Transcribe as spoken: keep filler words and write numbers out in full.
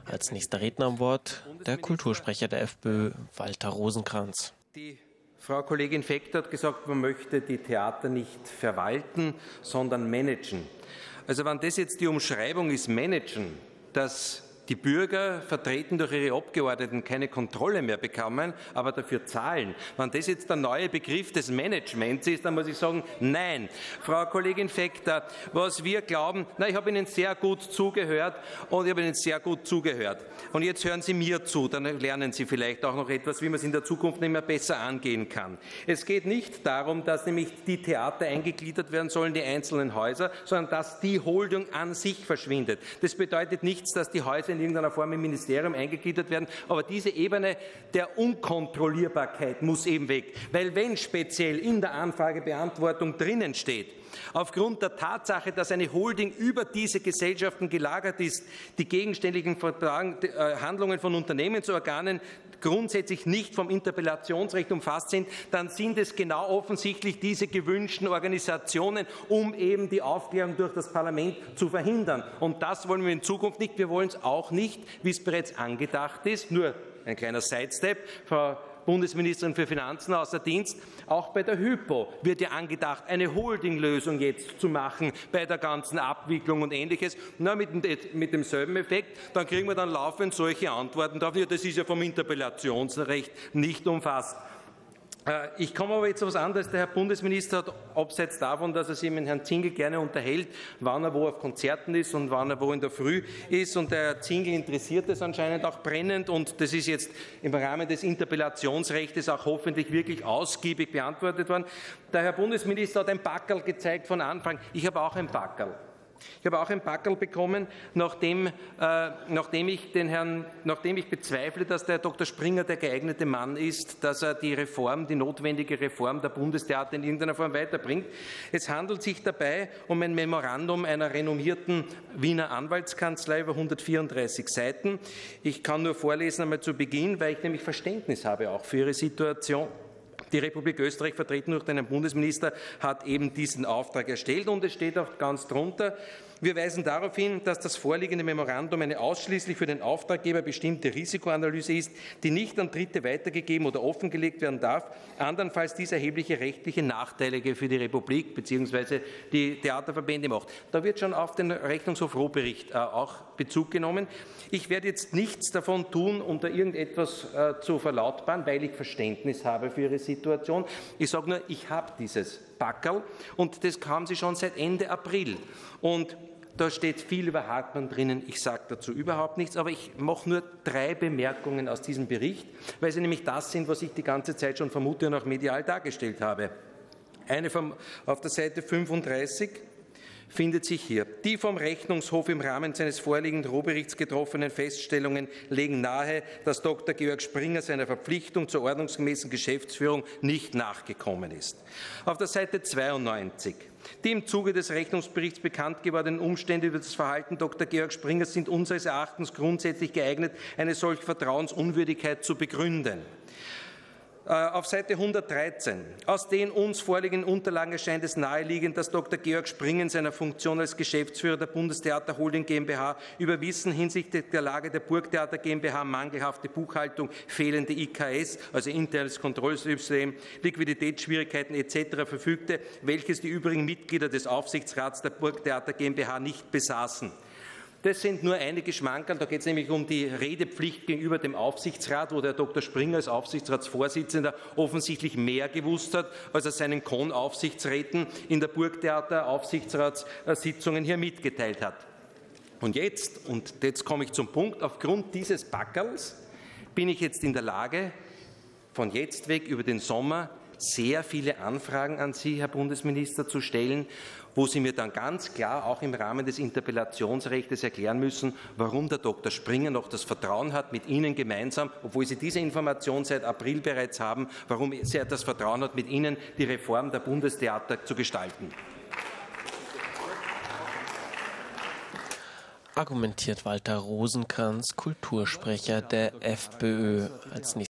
Als nächster Redner am Wort der Kultursprecher der FPÖ, Walter Rosenkranz. Die Frau Kollegin Feckt hat gesagt, man möchte die Theater nicht verwalten, sondern managen. Also wenn das jetzt die Umschreibung ist, managen, dass die Bürger, vertreten durch ihre Abgeordneten, keine Kontrolle mehr bekommen, aber dafür zahlen. Wenn das jetzt der neue Begriff des Managements ist, dann muss ich sagen, nein. Frau Kollegin Fekter, was wir glauben, na, ich habe Ihnen sehr gut zugehört und ich habe Ihnen sehr gut zugehört. Und jetzt hören Sie mir zu, dann lernen Sie vielleicht auch noch etwas, wie man es in der Zukunft nicht mehr besser angehen kann. Es geht nicht darum, dass nämlich die Theater eingegliedert werden sollen, die einzelnen Häuser, sondern dass die Holding an sich verschwindet. Das bedeutet nichts, dass die Häuser in irgendeiner Form im Ministerium eingegliedert werden, aber diese Ebene der Unkontrollierbarkeit muss eben weg, weil wenn speziell in der Anfragebeantwortung drinnen steht, aufgrund der Tatsache, dass eine Holding über diese Gesellschaften gelagert ist, die gegenständlichen Handlungen von Unternehmensorganen grundsätzlich nicht vom Interpellationsrecht umfasst sind, dann sind es genau offensichtlich diese gewünschten Organisationen, um eben die Aufklärung durch das Parlament zu verhindern. Und das wollen wir in Zukunft nicht. Wir wollen es auch nicht, wie es bereits angedacht ist, nur ein kleiner Sidestep, Frau Bundesministerin für Finanzen außer Dienst, auch bei der Hypo wird ja angedacht, eine Holdinglösung jetzt zu machen bei der ganzen Abwicklung und Ähnliches. Na, mit, mit demselben Effekt, dann kriegen wir dann laufend solche Antworten dafür. Das ist ja vom Interpellationsrecht nicht umfasst. Ich komme aber jetzt auf etwas anderes. Der Herr Bundesminister hat, abseits davon, dass er sich mit Herrn Zingel gerne unterhält, wann er wo auf Konzerten ist und wann er wo in der Früh ist. Und der Herr Zingel interessiert es anscheinend auch brennend. Und das ist jetzt im Rahmen des Interpellationsrechts auch hoffentlich wirklich ausgiebig beantwortet worden. Der Herr Bundesminister hat ein Packerl gezeigt von Anfang. Ich habe auch ein Packerl. Ich habe auch ein Packerl bekommen, nachdem, äh, nachdem, ich den Herrn, nachdem ich bezweifle, dass der Herr Doktor Springer der geeignete Mann ist, dass er die Reform, die notwendige Reform der Bundestheater in irgendeiner Form weiterbringt. Es handelt sich dabei um ein Memorandum einer renommierten Wiener Anwaltskanzlei über hundertvierunddreißig Seiten. Ich kann nur vorlesen einmal zu Beginn, weil ich nämlich Verständnis habe auch für Ihre Situation. Die Republik Österreich, vertreten durch den Bundesminister, hat eben diesen Auftrag erstellt und es steht auch ganz drunter: Wir weisen darauf hin, dass das vorliegende Memorandum eine ausschließlich für den Auftraggeber bestimmte Risikoanalyse ist, die nicht an Dritte weitergegeben oder offengelegt werden darf, andernfalls dies erhebliche rechtliche Nachteile für die Republik bzw. die Theaterverbände macht. Da wird schon auf den Rechnungshof Rohbericht äh, auch Bezug genommen. Ich werde jetzt nichts davon tun, um da irgendetwas äh, zu verlautbaren, weil ich Verständnis habe für Ihre Situation. Ich sage nur, ich habe dieses Packerl und das haben Sie schon seit Ende April. Und da steht viel über Hartmann drinnen. Ich sage dazu überhaupt nichts, aber ich mache nur drei Bemerkungen aus diesem Bericht, weil sie nämlich das sind, was ich die ganze Zeit schon vermute und auch medial dargestellt habe. Eine vom, auf der Seite fünfunddreißig findet sich hier: Die vom Rechnungshof im Rahmen seines vorliegenden Rohberichts getroffenen Feststellungen legen nahe, dass Doktor Georg Springer seiner Verpflichtung zur ordnungsgemäßen Geschäftsführung nicht nachgekommen ist. Auf der Seite zweiundneunzig: Die im Zuge des Rechnungsberichts bekannt gewordenen Umstände über das Verhalten Doktor Georg Springers sind unseres Erachtens grundsätzlich geeignet, eine solche Vertrauensunwürdigkeit zu begründen. Auf Seite hundertdreizehn: Aus den uns vorliegenden Unterlagen erscheint es naheliegend, dass Doktor Georg Springer in seiner Funktion als Geschäftsführer der Bundestheater Holding GmbH über Wissen hinsichtlich der Lage der Burgtheater GmbH, mangelhafte Buchhaltung, fehlende I K S, also internes Kontrollsystem, Liquiditätsschwierigkeiten et cetera verfügte, welches die übrigen Mitglieder des Aufsichtsrats der Burgtheater GmbH nicht besaßen. Das sind nur einige Schmankerl. Da geht es nämlich um die Redepflicht gegenüber dem Aufsichtsrat, wo der Doktor Springer als Aufsichtsratsvorsitzender offensichtlich mehr gewusst hat, als er seinen Kon-Aufsichtsräten in der Burgtheater-Aufsichtsratssitzungen hier mitgeteilt hat. Und jetzt, und jetzt komme ich zum Punkt, aufgrund dieses Packerls bin ich jetzt in der Lage, von jetzt weg über den Sommer sehr viele Anfragen an Sie, Herr Bundesminister, zu stellen, wo Sie mir dann ganz klar auch im Rahmen des Interpellationsrechts erklären müssen, warum der Doktor Springer noch das Vertrauen hat, mit Ihnen gemeinsam, obwohl Sie diese Information seit April bereits haben, warum er das Vertrauen hat, mit Ihnen die Reform der Bundestheater zu gestalten. Argumentiert Walter Rosenkranz, Kultursprecher der FPÖ. Als